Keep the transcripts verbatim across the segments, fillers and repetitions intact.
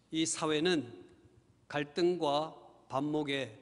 이 사회는 갈등과 반목의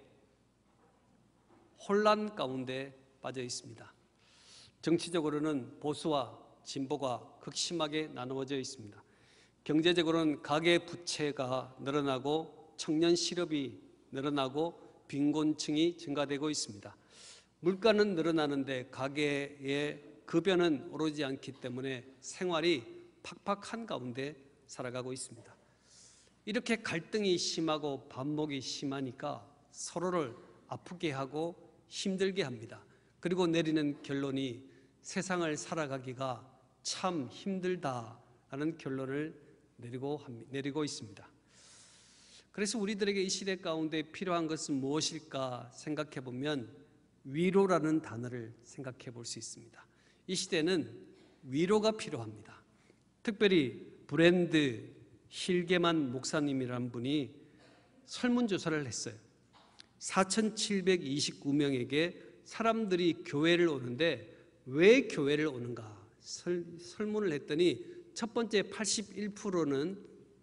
혼란 가운데 빠져 있습니다. 정치적으로는 보수와 진보가 극심하게 나누어져 있습니다. 경제적으로는 가계 부채가 늘어나고 청년 실업이 늘어나고 빈곤층이 증가되고 있습니다. 물가는 늘어나는데 가계의 급여는 오르지 않기 때문에 생활이 팍팍한 가운데 살아가고 있습니다. 이렇게 갈등이 심하고 반목이 심하니까 서로를 아프게 하고 힘들게 합니다. 그리고 내리는 결론이 세상을 살아가기가 참 힘들다라는 결론을 내리고, 내리고 있습니다. 그래서 우리들에게 이 시대 가운데 필요한 것은 무엇일까 생각해 보면 위로라는 단어를 생각해 볼 수 있습니다. 이 시대는 위로가 필요합니다. 특별히 브랜드 힐게만 목사님이라는 분이 설문조사를 했어요. 사천칠백이십구 명에게 사람들이 교회를 오는데 왜 교회를 오는가 설, 설문을 했더니 첫 번째 팔십일 퍼센트는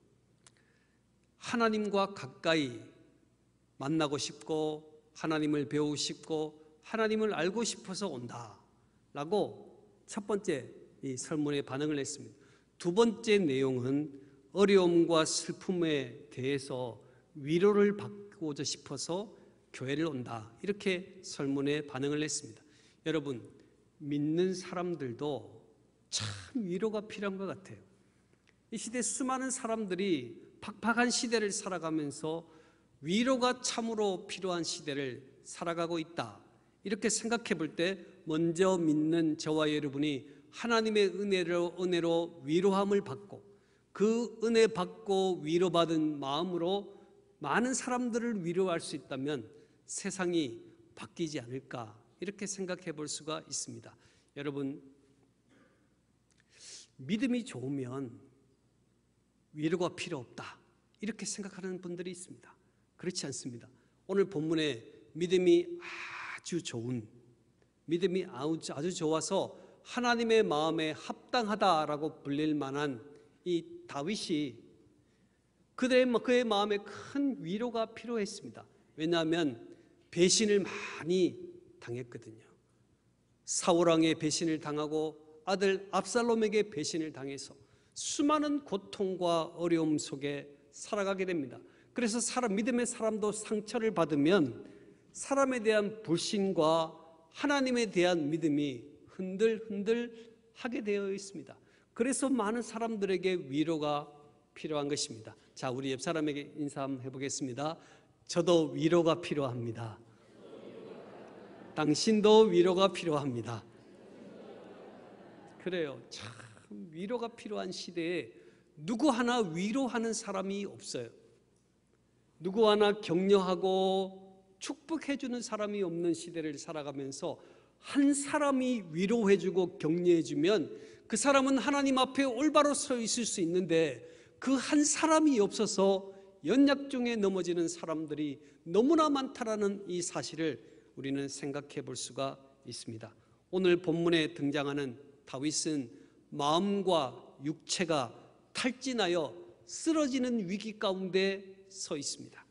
하나님과 가까이 만나고 싶고 하나님을 배우고 싶고 하나님을 알고 싶어서 온다라고 첫 번째 이 설문에 반응을 했습니다. 두 번째 내용은 어려움과 슬픔에 대해서 위로를 받고자 싶어서 교회를 온다, 이렇게 설문에 반응을 했습니다. 여러분, 믿는 사람들도 참 위로가 필요한 것 같아요. 이 시대 수많은 사람들이 팍팍한 시대를 살아가면서 위로가 참으로 필요한 시대를 살아가고 있다, 이렇게 생각해 볼 때 먼저 믿는 저와 여러분이 하나님의 은혜로, 은혜로 위로함을 받고 그 은혜 받고 위로받은 마음으로 많은 사람들을 위로할 수 있다면 세상이 바뀌지 않을까, 이렇게 생각해 볼 수가 있습니다. 여러분, 믿음이 좋으면 위로가 필요 없다, 이렇게 생각하는 분들이 있습니다. 그렇지 않습니다. 오늘 본문에 믿음이 아주 좋은, 믿음이 아주 좋아서 하나님의 마음에 합당하다라고 불릴 만한 이 다윗이 그의, 그의 마음에 큰 위로가 필요했습니다. 왜냐하면 배신을 많이 당했거든요. 사울왕의 배신을 당하고 아들 압살롬에게 배신을 당해서 수많은 고통과 어려움 속에 살아가게 됩니다. 그래서 사람, 믿음의 사람도 상처를 받으면 사람에 대한 불신과 하나님에 대한 믿음이 흔들흔들 하게 되어 있습니다. 그래서 많은 사람들에게 위로가 필요한 것입니다. 자, 우리 옆 사람에게 인사 한번 해보겠습니다. 저도 위로가 필요합니다. 당신도 위로가 필요합니다. 그래요. 참 위로가 필요한 시대에 누구 하나 위로하는 사람이 없어요. 누구 하나 격려하고 축복해주는 사람이 없는 시대를 살아가면서 한 사람이 위로해주고 격려해주면 그 사람은 하나님 앞에 올바로 서 있을 수 있는데 그 한 사람이 없어서 연약중에 넘어지는 사람들이 너무나 많다라는 이 사실을 우리는 생각해 볼 수가 있습니다. 오늘 본문에 등장하는 다윗은 마음과 육체가 탈진하여 쓰러지는 위기 가운데 서 있습니다.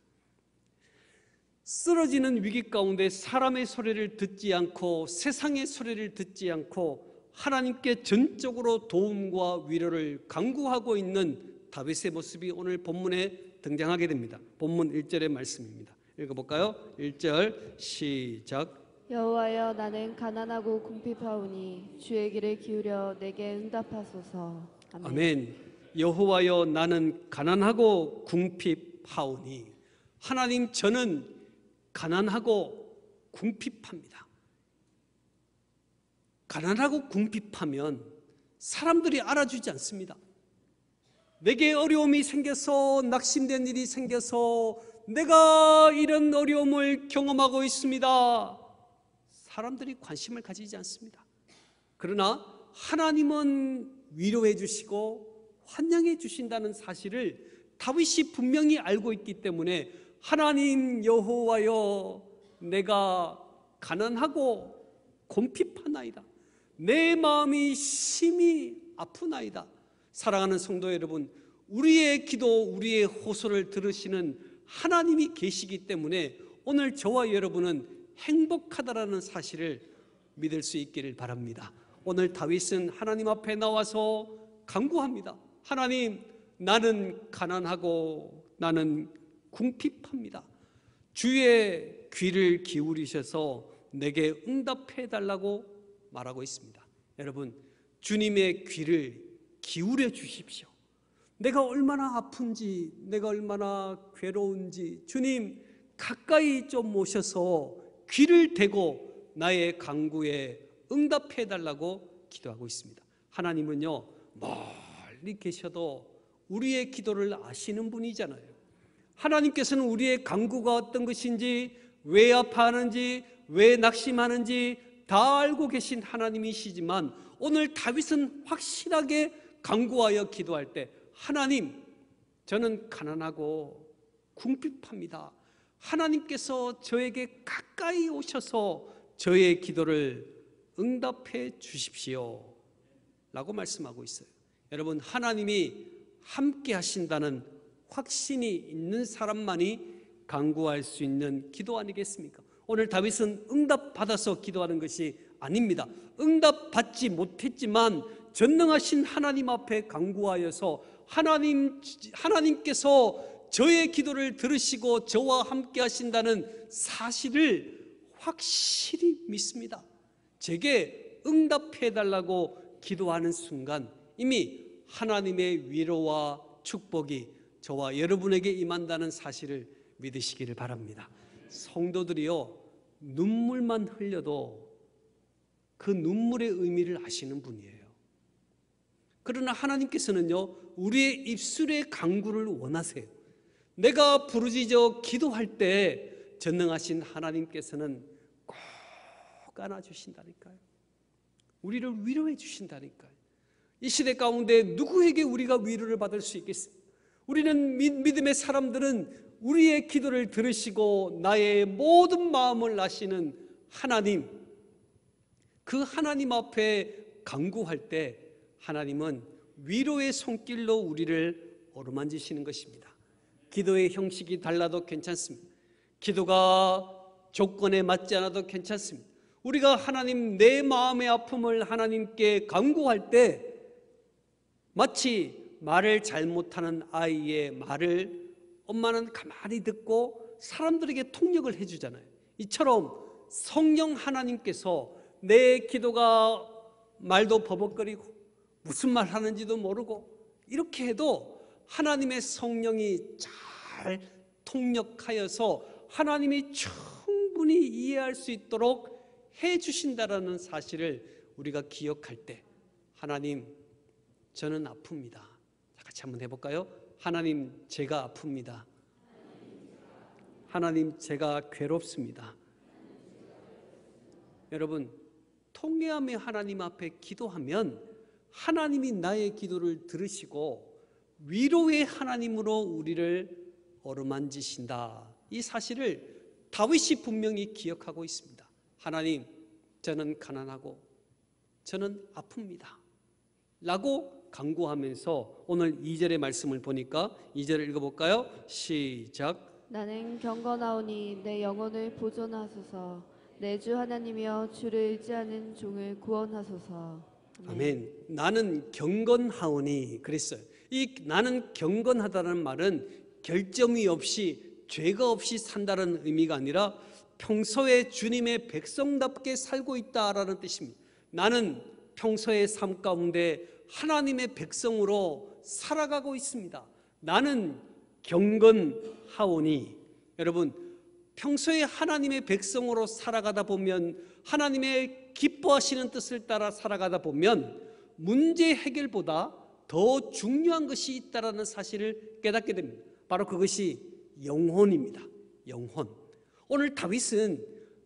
쓰러지는 위기 가운데 사람의 소리를 듣지 않고 세상의 소리를 듣지 않고 하나님께 전적으로 도움과 위로를 간구하고 있는 다윗의 모습이 오늘 본문에 등장하게 됩니다. 본문 일 절의 말씀입니다. 읽어볼까요? 일 절 시작. 여호와여, 나는 가난하고 궁핍하오니 주의 귀를 기울여 내게 응답하소서. 아멘. 아멘. 여호와여, 나는 가난하고 궁핍하오니, 하나님, 저는 가난하고 궁핍합니다. 가난하고 궁핍하면 사람들이 알아주지 않습니다. 내게 어려움이 생겨서, 낙심된 일이 생겨서 내가 이런 어려움을 경험하고 있습니다. 사람들이 관심을 가지지 않습니다. 그러나 하나님은 위로해 주시고 환영해 주신다는 사실을 다윗이 분명히 알고 있기 때문에 하나님 여호와여, 내가 가난하고 궁핍하나이다. 내 마음이 심히 아프나이다. 사랑하는 성도 여러분, 우리의 기도, 우리의 호소를 들으시는 하나님이 계시기 때문에 오늘 저와 여러분은 행복하다라는 사실을 믿을 수 있기를 바랍니다. 오늘 다윗은 하나님 앞에 나와서 간구합니다. 하나님, 나는 가난하고 나는 궁핍합니다. 주의 귀를 기울이셔서 내게 응답해 달라고 말하고 있습니다. 여러분, 주님의 귀를 기울여 주십시오. 내가 얼마나 아픈지, 내가 얼마나 괴로운지 주님 가까이 좀 모셔서 귀를 대고 나의 간구에 응답해 달라고 기도하고 있습니다. 하나님은요, 멀리 계셔도 우리의 기도를 아시는 분이잖아요. 하나님께서는 우리의 간구가 어떤 것인지, 왜 아파하는지, 왜 낙심하는지 다 알고 계신 하나님이시지만 오늘 다윗은 확실하게 간구하여 기도할 때, 하나님, 저는 가난하고 궁핍합니다. 하나님께서 저에게 가까이 오셔서 저의 기도를 응답해 주십시오 라고 말씀하고 있어요. 여러분, 하나님이 함께 하신다는 확신이 있는 사람만이 간구할 수 있는 기도 아니겠습니까? 오늘 다윗은 응답받아서 기도하는 것이 아닙니다. 응답받지 못했지만 전능하신 하나님 앞에 간구하여서 하나님, 하나님께서 저의 기도를 들으시고 저와 함께 하신다는 사실을 확실히 믿습니다. 제게 응답해 달라고 기도하는 순간 이미 하나님의 위로와 축복이 저와 여러분에게 임한다는 사실을 믿으시기를 바랍니다. 성도들이요, 눈물만 흘려도 그 눈물의 의미를 아시는 분이에요. 그러나 하나님께서는요, 우리의 입술의 간구를 원하세요. 내가 부르짖어 기도할 때 전능하신 하나님께서는 꼭 안아주신다니까요. 우리를 위로해 주신다니까요. 이 시대 가운데 누구에게 우리가 위로를 받을 수 있겠습니까? 우리는 믿음의 사람들은 우리의 기도를 들으시고 나의 모든 마음을 아시는 하나님, 그 하나님 앞에 간구할 때 하나님은 위로의 손길로 우리를 어루만지시는 것입니다. 기도의 형식이 달라도 괜찮습니다. 기도가 조건에 맞지 않아도 괜찮습니다. 우리가 하나님, 내 마음의 아픔을 하나님께 간구할 때 마치 말을 잘못하는 아이의 말을 엄마는 가만히 듣고 사람들에게 통역을 해주잖아요. 이처럼 성령 하나님께서 내 기도가 말도 버벅거리고 무슨 말 하는지도 모르고 이렇게 해도 하나님의 성령이 잘 통역하여서 하나님이 충분히 이해할 수 있도록 해주신다라는 사실을 우리가 기억할 때, 하나님, 저는 아픕니다. 같이 한번 해볼까요? 하나님, 제가 아픕니다. 하나님, 제가 괴롭습니다. 여러분, 통회함의 하나님 앞에 기도하면 하나님이 나의 기도를 들으시고 위로의 하나님으로 우리를 어루만지신다. 이 사실을 다윗이 분명히 기억하고 있습니다. 하나님, 저는 가난하고 저는 아픕니다 라고 간구하면서 오늘 이 절의 말씀을 보니까 이 절을 읽어볼까요? 시작. 나는 경건하오니 내 영혼을 보존하소서. 내 주 하나님이여, 주를 의지하는 종을 구원하소서. 아멘. 아멘. 나는 경건하오니 그랬어요. 이 나는 경건하다는 말은 결점이 없이, 죄가 없이 산다는 의미가 아니라 평소에 주님의 백성답게 살고 있다라는 뜻입니다. 나는 평소의 삶 가운데 하나님의 백성으로 살아가고 있습니다. 나는 경건하오니. 여러분, 평소에 하나님의 백성으로 살아가다 보면, 하나님의 기뻐하시는 뜻을 따라 살아가다 보면 문제 해결보다 더 중요한 것이 있다는 사실을 깨닫게 됩니다. 바로 그것이 영혼입니다. 영혼. 오늘 다윗은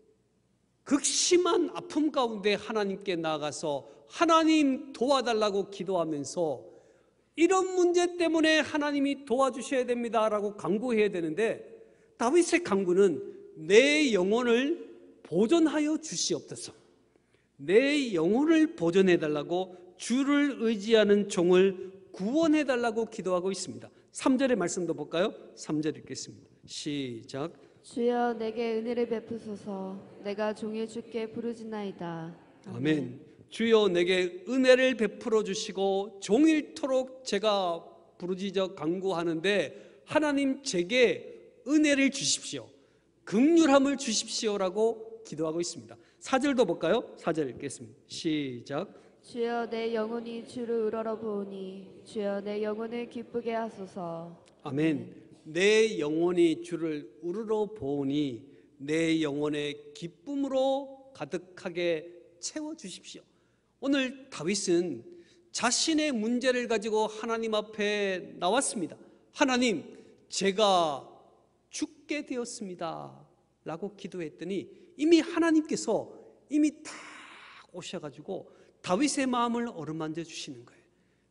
극심한 아픔 가운데 하나님께 나아가서 하나님 도와달라고 기도하면서 이런 문제 때문에 하나님이 도와주셔야 됩니다라고 간구해야 되는데, 다윗의 간구는 내 영혼을 보존하여 주시옵소서. 내 영혼을 보존해달라고 주를 의지하는 종을 구원해달라고 기도하고 있습니다. 삼 절의 말씀도 볼까요? 삼 절 읽겠습니다. 시작. 주여 내게 은혜를 베푸소서. 내가 종일 주께 부르짖나이다. 아멘. 주여 내게 은혜를 베풀어 주시고 종일토록 제가 부르짖어 간구하는데 하나님 제게 은혜를 주십시오. 긍휼함을 주십시오라고 기도하고 있습니다. 사 절도 볼까요? 사 절 읽겠습니다. 시작. 주여 내 영혼이 주를 우러러보니 주여 내 영혼을 기쁘게 하소서. 아멘. 내 영혼이 주를 우러러 보니 내 영혼의 기쁨으로 가득하게 채워 주십시오. 오늘 다윗은 자신의 문제를 가지고 하나님 앞에 나왔습니다. 하나님, 제가 죽게 되었습니다 라고 기도했더니 이미 하나님께서 이미 다 오셔가지고 다윗의 마음을 어루만져 주시는 거예요.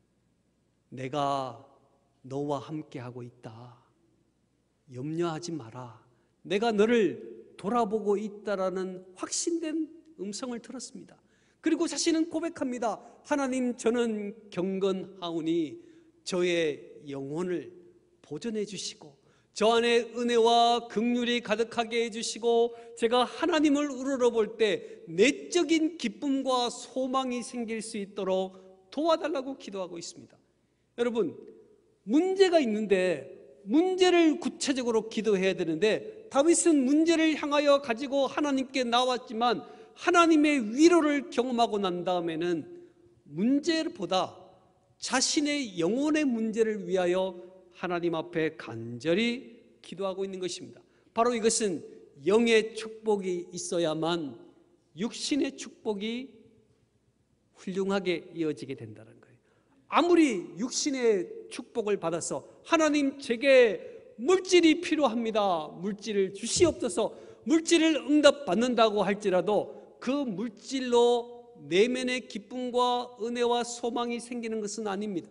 내가 너와 함께하고 있다. 염려하지 마라. 내가 너를 돌아보고 있다라는 확신된 음성을 들었습니다. 그리고 자신은 고백합니다. 하나님, 저는 경건하오니 저의 영혼을 보존해 주시고 저 안에 은혜와 긍휼이 가득하게 해주시고 제가 하나님을 우러러볼 때 내적인 기쁨과 소망이 생길 수 있도록 도와달라고 기도하고 있습니다. 여러분, 문제가 있는데 문제를 구체적으로 기도해야 되는데 다윗은 문제를 향하여 가지고 하나님께 나왔지만 하나님의 위로를 경험하고 난 다음에는 문제보다 자신의 영혼의 문제를 위하여 하나님 앞에 간절히 기도하고 있는 것입니다. 바로 이것은 영의 축복이 있어야만 육신의 축복이 훌륭하게 이어지게 된다는 거예요. 아무리 육신의 축복을 받아서 하나님 제게 물질이 필요합니다, 물질을 주시옵소서, 물질을 응답받는다고 할지라도 그 물질로 내면의 기쁨과 은혜와 소망이 생기는 것은 아닙니다.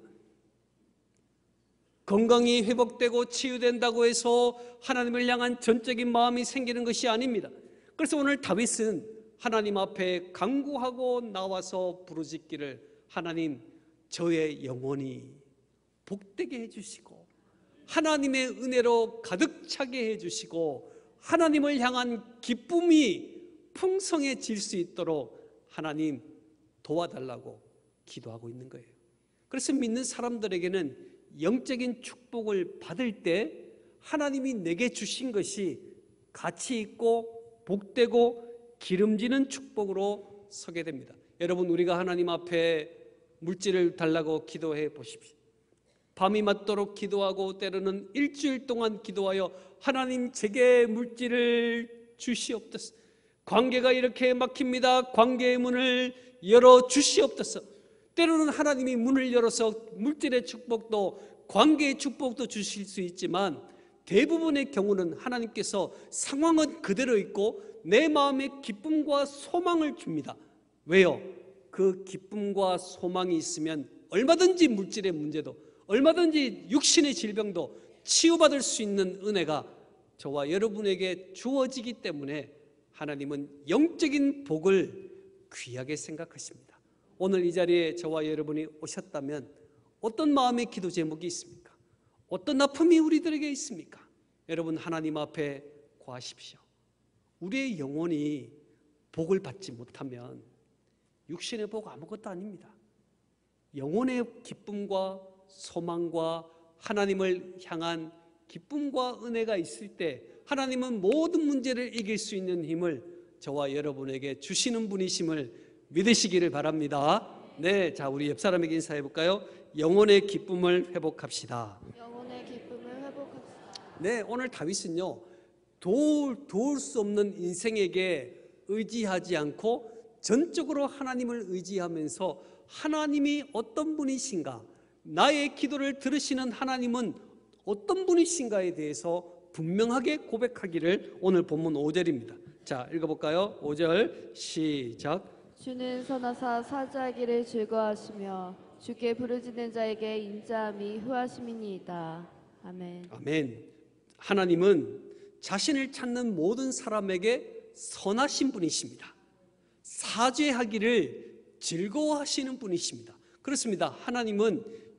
건강이 회복되고 치유된다고 해서 하나님을 향한 전적인 마음이 생기는 것이 아닙니다. 그래서 오늘 다윗은 하나님 앞에 간구하고 나와서 부르짖기를 하나님, 저의 영혼이 복되게 해주시고 하나님의 은혜로 가득 차게 해주시고 하나님을 향한 기쁨이 풍성해질 수 있도록 하나님 도와달라고 기도하고 있는 거예요. 그래서 믿는 사람들에게는 영적인 축복을 받을 때 하나님이 내게 주신 것이 가치 있고 복되고 기름지는 축복으로 서게 됩니다. 여러분, 우리가 하나님 앞에 물질을 달라고 기도해 보십시오. 밤이 맞도록 기도하고 때로는 일주일 동안 기도하여 하나님 제게 물질을 주시옵소서, 관계가 이렇게 막힙니다, 관계의 문을 열어 주시옵소서. 때로는 하나님이 문을 열어서 물질의 축복도 관계의 축복도 주실 수 있지만 대부분의 경우는 하나님께서 상황은 그대로 있고 내 마음에 기쁨과 소망을 줍니다. 왜요? 그 기쁨과 소망이 있으면 얼마든지 물질의 문제도 얼마든지 육신의 질병도 치유받을 수 있는 은혜가 저와 여러분에게 주어지기 때문에 하나님은 영적인 복을 귀하게 생각하십니다. 오늘 이 자리에 저와 여러분이 오셨다면 어떤 마음의 기도 제목이 있습니까? 어떤 아픔이 우리들에게 있습니까? 여러분, 하나님 앞에 구하십시오. 우리의 영혼이 복을 받지 못하면 육신의 복 아무것도 아닙니다. 영혼의 기쁨과 소망과 하나님을 향한 기쁨과 은혜가 있을 때 하나님은 모든 문제를 이길 수 있는 힘을 저와 여러분에게 주시는 분이심을 믿으시기를 바랍니다. 네, 자, 우리 옆 사람에게 인사해 볼까요? 영혼의 기쁨을 회복합시다. 영혼의 기쁨을 회복합시다. 네, 오늘 다윗은요, 도울, 도울 수 없는 인생에게 의지하지 않고 전적으로 하나님을 의지하면서 하나님이 어떤 분이신가, 나의 기도를 들으시는 하나님은 어떤 분이신가에 대해서 분명하게 고백하기를 오늘 본문 오 절입니다. 자, 읽어볼까요? 오 절 시작. 주는 선하사 사죄하기를 즐거워하시며 주께 부르짖는 자에게 인자함이 후하심이니이다. 아멘. 아멘. 하나님은 자신을 찾는 모든 사람에게 선하신 분이십니다. 사죄하기를 즐거워하시는 분이십니다. 그렇습니다. 하나님은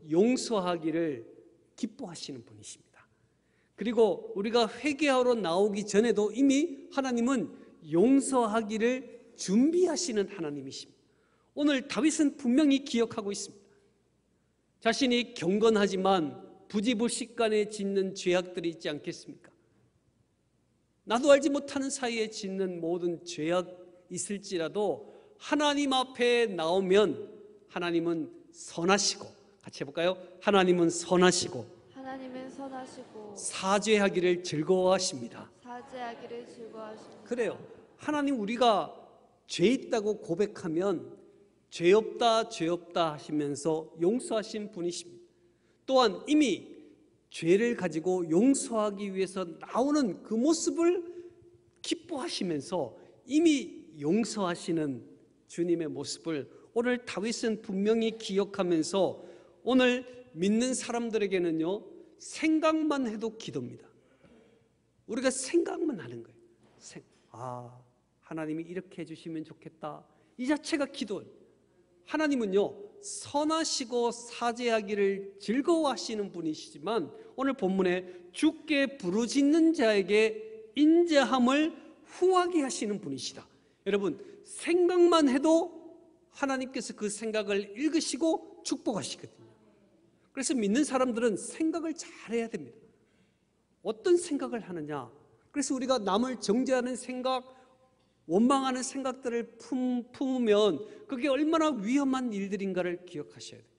용서하기를 기뻐하시는 분이십니다. 그리고 우리가 회개하러 나오기 전에도 이미 하나님은 용서하기를 준비하시는 하나님이십니다. 오늘 다윗은 분명히 기억하고 있습니다. 자신이 경건하지만 부지불식간에 짓는 죄악들이 있지 않겠습니까? 나도 알지 못하는 사이에 짓는 모든 죄악 있을지라도 하나님 앞에 나오면 하나님은 선하시고, 같이 해볼까요? 하나님은 선하시고 하나님은 선하시고 사죄하기를 즐거워하십니다. 사죄하기를 즐거워하십니다. 그래요. 하나님, 우리가 죄 있다고 고백하면 죄 없다 죄 없다 하시면서 용서하신 분이십니다. 또한 이미 죄를 가지고 용서하기 위해서 나오는 그 모습을 기뻐하시면서 이미 용서하시는 주님의 모습을 오늘 다윗은 분명히 기억하면서 오늘 믿는 사람들에게는요, 생각만 해도 기도입니다. 우리가 생각만 하는 거예요. 아, 하나님이 이렇게 해주시면 좋겠다, 이 자체가 기도예요. 하나님은요, 선하시고 사죄하기를 즐거워하시는 분이시지만 오늘 본문에 주께 부르짖는 자에게 인자함을 후하게 하시는 분이시다. 여러분, 생각만 해도 하나님께서 그 생각을 읽으시고 축복하시거든요. 그래서 믿는 사람들은 생각을 잘해야 됩니다. 어떤 생각을 하느냐? 그래서 우리가 남을 정죄하는 생각, 원망하는 생각들을 품, 품으면 그게 얼마나 위험한 일들인가를 기억하셔야 돼요.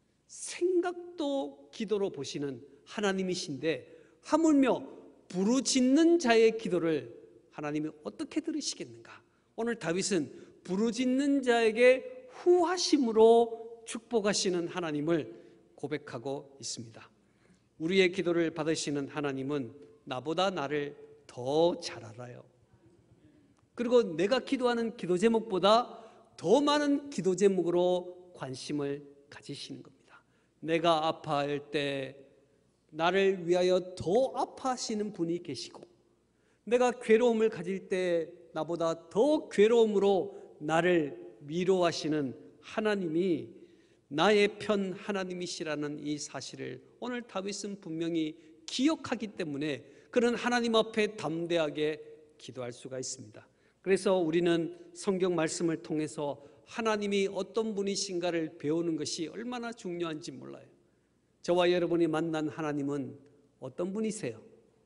생각도 기도로 보시는 하나님이신데 하물며 부르짖는 자의 기도를 하나님이 어떻게 들으시겠는가? 오늘 다윗은 부르짖는 자에게 후하심으로 축복하시는 하나님을 고백하고 있습니다. 우리의 기도를 받으시는 하나님은 나보다 나를 더 잘 알아요. 그리고 내가 기도하는 기도 제목보다 더 많은 기도 제목으로 관심을 가지시는 겁니다. 내가 아파할 때 나를 위하여 더 아파하시는 분이 계시고, 내가 괴로움을 가질 때 나보다 더 괴로움으로 나를 위로하시는 하나님이 나의 편 하나님이시라는 이 사실을 오늘 다윗은 분명히 기억하기 때문에 그런 하나님 앞에 담대하게 기도할 수가 있습니다. 그래서 우리는 성경 말씀을 통해서 하나님이 어떤 분이신가를 배우는 것이 얼마나 중요한지 몰라요. 저와 여러분이 만난 하나님은 어떤 분이세요?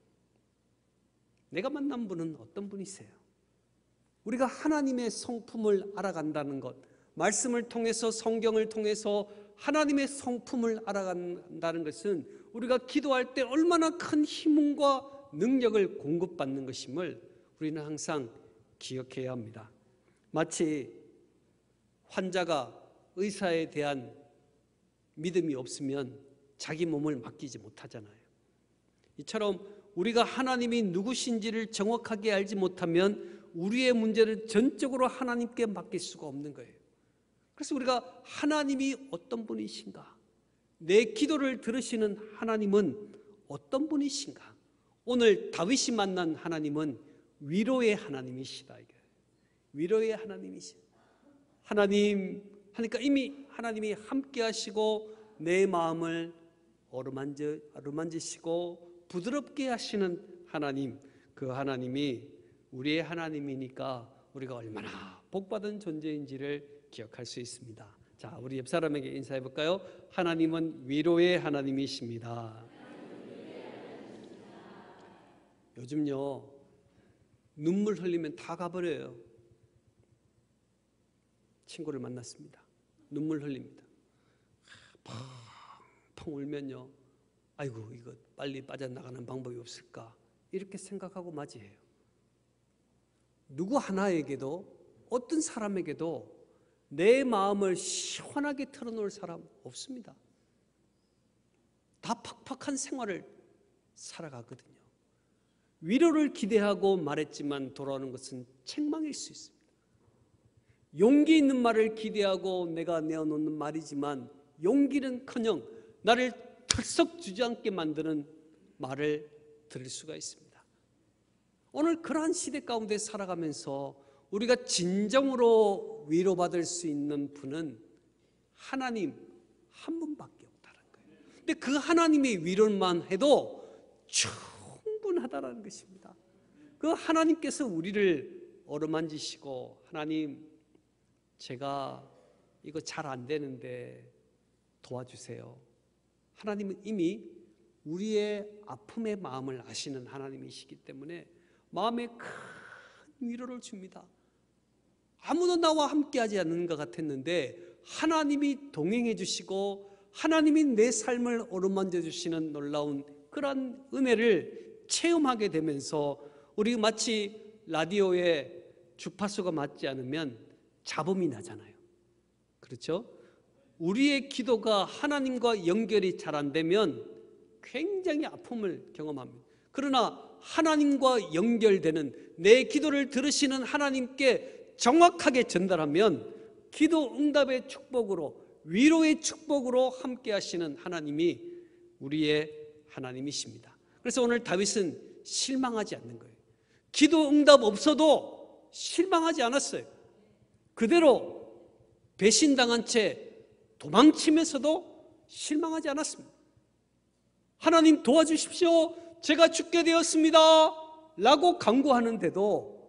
내가 만난 분은 어떤 분이세요? 우리가 하나님의 성품을 알아간다는 것, 말씀을 통해서, 성경을 통해서 하나님의 성품을 알아간다는 것은 우리가 기도할 때 얼마나 큰 힘과 능력을 공급받는 것임을 우리는 항상 기억해야 합니다. 마치 환자가 의사에 대한 믿음이 없으면 자기 몸을 맡기지 못하잖아요. 이처럼 우리가 하나님이 누구신지를 정확하게 알지 못하면 우리의 문제를 전적으로 하나님께 맡길 수가 없는 거예요. 그래서 우리가 하나님이 어떤 분이신가, 내 기도를 들으시는 하나님은 어떤 분이신가, 오늘 다윗이 만난 하나님은 위로의 하나님이시다. 이게 위로의 하나님이시. 하나님 하니까 이미 하나님이 함께 하시고 내 마음을 어루만져, 어루만지시고 부드럽게 하시는 하나님, 그 하나님이 우리의 하나님이니까 우리가 얼마나 복받은 존재인지를 기억할 수 있습니다. 자, 우리 옆 사람에게 인사해 볼까요? 하나님은 위로의 하나님이십니다. 요즘요, 눈물 흘리면 다 가버려요. 친구를 만났습니다. 눈물 흘립니다. 펑펑 울면요, 아이고 이거 빨리 빠져나가는 방법이 없을까, 이렇게 생각하고 맞이해요. 누구 하나에게도, 어떤 사람에게도 내 마음을 시원하게 털어놓을 사람 없습니다. 다 팍팍한 생활을 살아가거든요. 위로를 기대하고 말했지만 돌아오는 것은 책망일 수 있습니다. 용기 있는 말을 기대하고 내가 내어놓는 말이지만 용기는커녕 나를 털썩 주저앉게 만드는 말을 들을 수가 있습니다. 오늘 그러한 시대 가운데 살아가면서 우리가 진정으로 위로받을 수 있는 분은 하나님 한 분밖에 없다는 거예요. 근데 그 하나님의 위로만 해도 충분하다라는 것입니다. 그 하나님께서 우리를 어루만지시고, 하나님 제가 이거 잘 안 되는데 도와주세요. 하나님은 이미 우리의 아픔의 마음을 아시는 하나님이시기 때문에 마음에 큰 위로를 줍니다. 아무도 나와 함께하지 않는 것 같았는데 하나님이 동행해 주시고 하나님이 내 삶을 어루만져 주시는 놀라운 그런 은혜를 체험하게 되면서, 우리 마치 라디오에 주파수가 맞지 않으면 잡음이 나잖아요. 그렇죠? 우리의 기도가 하나님과 연결이 잘 안 되면 굉장히 아픔을 경험합니다. 그러나 하나님과 연결되는, 내 기도를 들으시는 하나님께 정확하게 전달하면 기도 응답의 축복으로, 위로의 축복으로 함께 하시는 하나님이 우리의 하나님이십니다. 그래서 오늘 다윗은 실망하지 않는 거예요. 기도 응답 없어도 실망하지 않았어요. 그대로 배신당한 채 도망치면서도 실망하지 않았습니다. 하나님 도와주십시오, 제가 죽게 되었습니다 라고 간구하는데도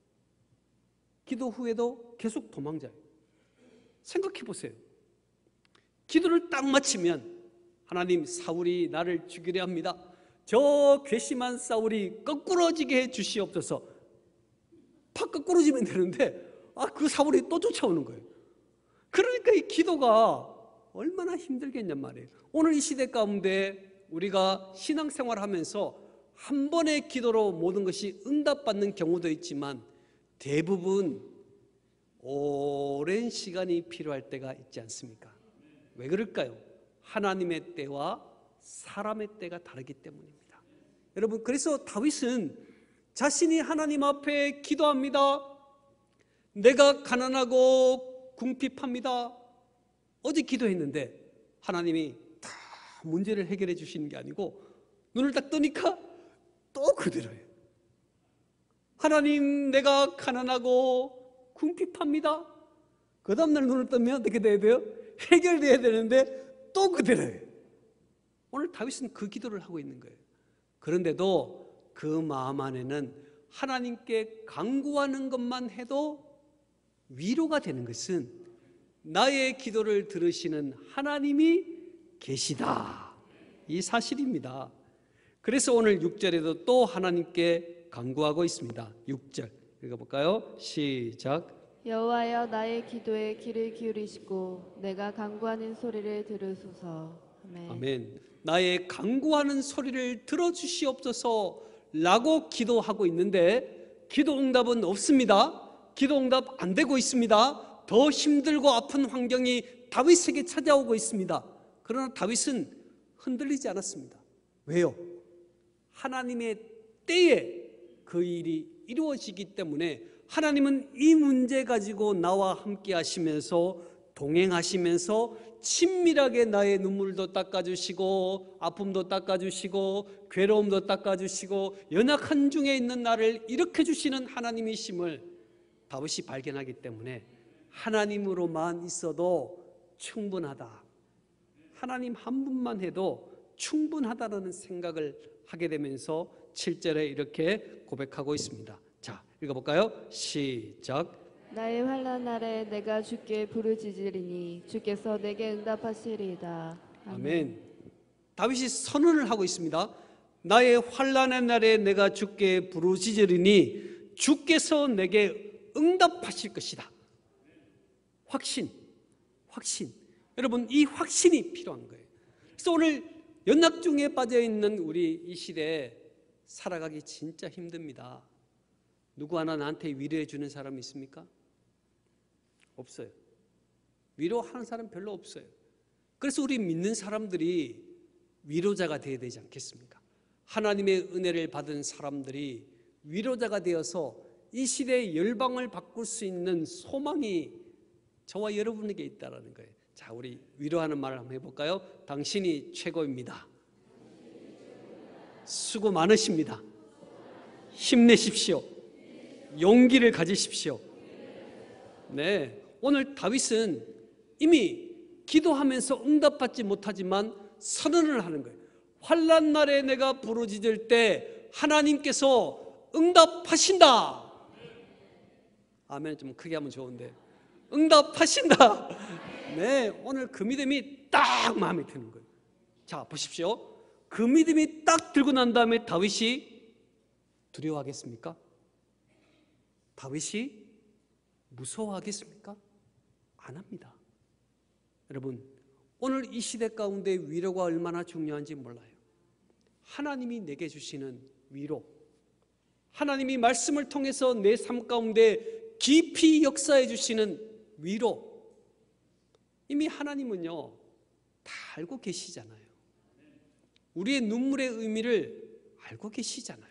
기도 후에도 계속 도망자요. 생각해 보세요. 기도를 딱 마치면 하나님, 사울이 나를 죽이려 합니다. 저 괘씸한 사울이 거꾸러지게 해 주시옵소서. 팍 거꾸러지면 되는데 아, 그 사울이 또 쫓아오는 거예요. 그러니까 이 기도가 얼마나 힘들겠냔 말이에요. 오늘 이 시대 가운데 우리가 신앙생활 하면서 한 번의 기도로 모든 것이 응답받는 경우도 있지만 대부분 오랜 시간이 필요할 때가 있지 않습니까? 왜 그럴까요? 하나님의 때와 사람의 때가 다르기 때문입니다. 여러분, 그래서 다윗은 자신이 하나님 앞에 기도합니다. 내가 가난하고 궁핍합니다. 어제 기도했는데 하나님이 다 문제를 해결해 주시는 게 아니고 눈을 딱 뜨니까 또 그대로예요. 하나님, 내가 가난하고 궁핍합니다. 그 다음날 눈을 뜨면 어떻게 돼야 돼요? 해결돼야 되는데 또 그대로예요. 오늘 다윗은 그 기도를 하고 있는 거예요. 그런데도 그 마음 안에는 하나님께 간구하는 것만 해도 위로가 되는 것은 나의 기도를 들으시는 하나님이 계시다, 이 사실입니다. 그래서 오늘 육 절에도 또 하나님께 간구하고 있습니다. 육 절 읽어볼까요? 시작. 여호와여, 나의 기도에 귀를 기울이시고 내가 간구하는 소리를 들으소서. 아멘. 아멘. 나의 간구하는 소리를 들어주시옵소서 라고 기도하고 있는데 기도 응답은 없습니다. 기도 응답 안 되고 있습니다. 더 힘들고 아픈 환경이 다윗에게 찾아오고 있습니다. 그러나 다윗은 흔들리지 않았습니다. 왜요? 하나님의 때에 그 일이 이루어지기 때문에 하나님은 이 문제 가지고 나와 함께 하시면서 동행하시면서 친밀하게 나의 눈물도 닦아주시고 아픔도 닦아주시고 괴로움도 닦아주시고 연약한 중에 있는 나를 일으켜주시는 하나님이심을 다윗이 발견하기 때문에 하나님으로만 있어도 충분하다, 하나님 한 분만 해도 충분하다는 생각을 하게 되면서 칠 절에 이렇게 고백하고 있습니다. 자, 읽어볼까요? 시작. 나의 환난 날에 내가 주께 부르짖으리니 주께서 내게 응답하시리이다. 아멘. 아멘. 다윗이 선언을 하고 있습니다. 나의 환난의 날에 내가 주께 부르짖으리니 주께서 내게 응답하실 것이다. 확신, 확신. 여러분, 이 확신이 필요한 거예요. 그래서 오늘 연락중에 빠져있는 우리 이 시대에 살아가기 진짜 힘듭니다. 누구 하나 나한테 위로해 주는 사람이 있습니까? 없어요. 위로하는 사람 별로 없어요. 그래서 우리 믿는 사람들이 위로자가 되어야 되지 않겠습니까? 하나님의 은혜를 받은 사람들이 위로자가 되어서 이 시대의 열방을 바꿀 수 있는 소망이 저와 여러분에게 있다는 거예요. 자, 우리 위로하는 말을 한번 해볼까요? 당신이 최고입니다. 수고 많으십니다. 힘내십시오. 용기를 가지십시오. 네, 오늘 다윗은 이미 기도하면서 응답받지 못하지만 선언을 하는 거예요. 환난 날에 내가 부르짖을 때 하나님께서 응답하신다. 아멘. 좀 크게 하면 좋은데, 응답하신다. 네, 오늘 그 믿음이 딱 마음에 드는 거예요. 자, 보십시오. 그 믿음이 딱 들고 난 다음에 다윗이 두려워하겠습니까? 다윗이 무서워하겠습니까? 안 합니다. 여러분, 오늘 이 시대 가운데 위로가 얼마나 중요한지 몰라요. 하나님이 내게 주시는 위로, 하나님이 말씀을 통해서 내 삶 가운데 깊이 역사해 주시는 위로, 이미 하나님은요 다 알고 계시잖아요. 우리의 눈물의 의미를 알고 계시잖아요.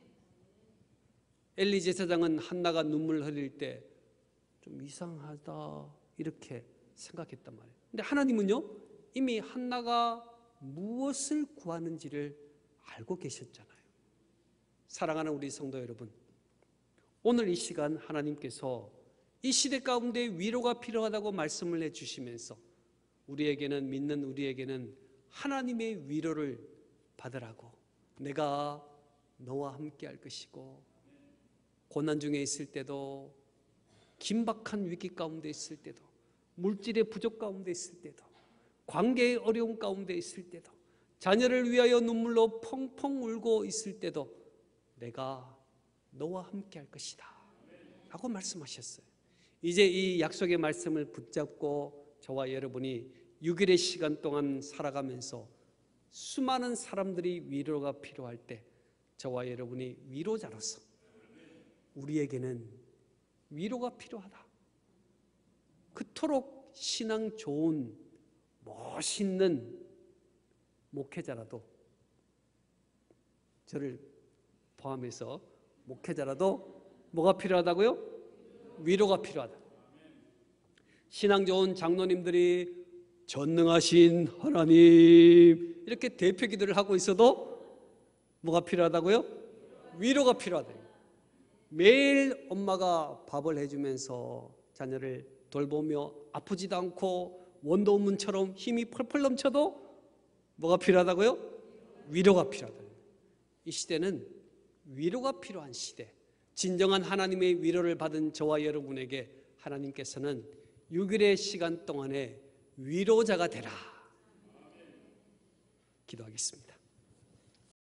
엘리 제사장은 한나가 눈물을 흘릴 때 좀 이상하다 이렇게 생각했단 말이에요. 근데 하나님은요 이미 한나가 무엇을 구하는지를 알고 계셨잖아요. 사랑하는 우리 성도 여러분, 오늘 이 시간 하나님께서 이 시대 가운데 위로가 필요하다고 말씀을 해주시면서 우리에게는, 믿는 우리에게는 하나님의 위로를 받으라고, 내가 너와 함께 할 것이고, 고난 중에 있을 때도, 긴박한 위기 가운데 있을 때도, 물질의 부족 가운데 있을 때도, 관계의 어려움 가운데 있을 때도, 자녀를 위하여 눈물로 펑펑 울고 있을 때도 내가 너와 함께 할 것이다 라고 말씀하셨어요. 이제 이 약속의 말씀을 붙잡고 저와 여러분이 육 일의 시간 동안 살아가면서 수많은 사람들이 위로가 필요할 때 저와 여러분이 위로자로서 우리에게는 위로가 필요하다. 그토록 신앙 좋은 멋있는 목회자라도, 저를 포함해서 목회자라도 뭐가 필요하다고요? 위로가 필요하다. 신앙 좋은 장로님들이 전능하신 하나님 이렇게 대표 기도를 하고 있어도 뭐가 필요하다고요? 위로가 필요하다. 매일 엄마가 밥을 해주면서 자녀를 돌보며 아프지도 않고 원더우먼처럼 힘이 펄펄 넘쳐도 뭐가 필요하다고요? 위로가 필요하다. 이 시대는 위로가 필요한 시대, 진정한 하나님의 위로를 받은 저와 여러분에게 하나님께서는 육 일의 시간 동안에 위로자가 되라. 기도하겠습니다.